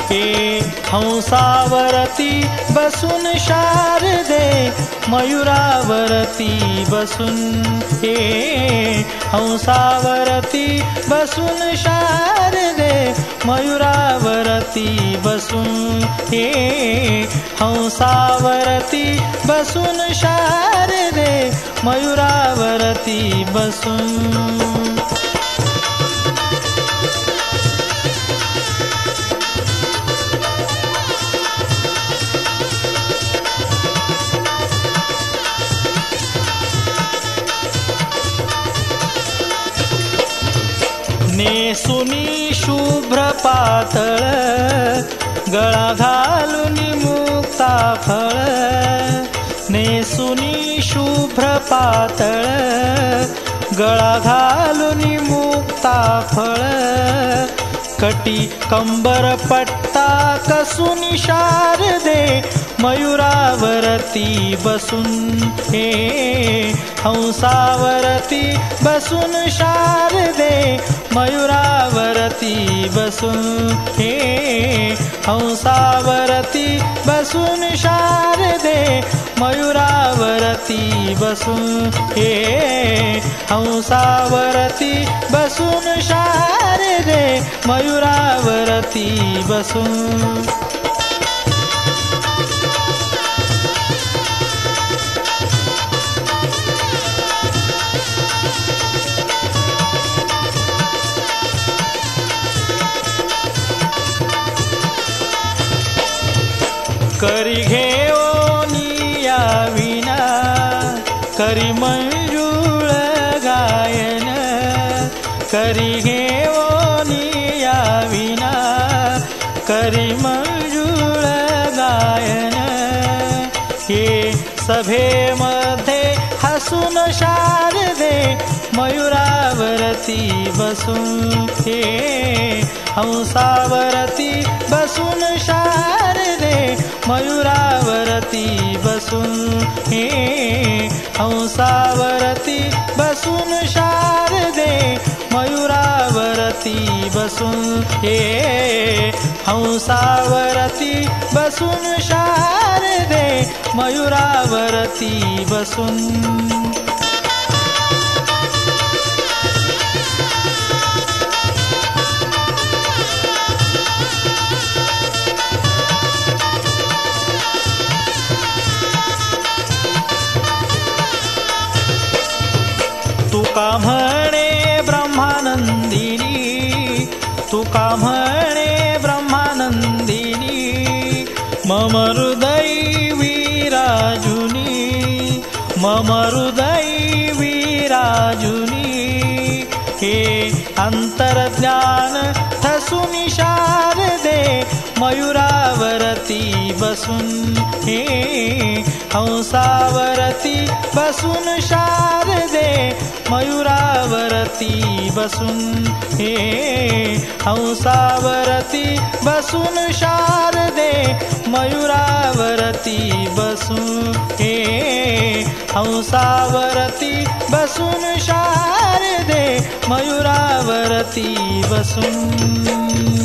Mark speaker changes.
Speaker 1: हे हंसावरती बसून शारदे मयुरावरती बसून हे हंसावरती बसून शारदे मयुरावरती बसून हे हंसावरती बसून शारदे मयुरावरती बसून नेसुनी शुभ्र पातळ गळा घालून मुक्ता फळ नेसुनी शुभ्र पातळ गळा घालून मुक्ता फळ कटी कंबर पट्टा कसून शारदे मयुरावरती बसून हे हंसावरती बसून शारदे मयुरावरती बसून हे हंसावरती बसून शारदे मयुरावरती बसून हे हंसावरती बसून शारदे मयुरावरती बसून करी घेऊनी या विना करी मंजुळ गायन करी घेऊनी या विना करी मंजुळ गायन हे सभेमध्ये हसून शारदे मयुरावरती बसून हे हंसावरती बसून शारदे मयुरावरती बसून हे हंसावरती बसून शारदे मयुरावरती बसून हे हंसावरती बसून शारदे मयुरावरती बसून तुका म्हणे ब्रह्मानंदिनी तुका म्हणे ब्रह्मानंदिनी मम हृदयी विराजुनी मम हृदयी विराजुनी हे अंतर्ज्ञान ठसून शारदे मयुरावरती बसून हे हंसावरती बसून शारदे मयुरावरती बसून हे हंसावरती बसून शारदे मयुरावरती बसून हे हंसावरती बसून शारदे मयुरावरती बसून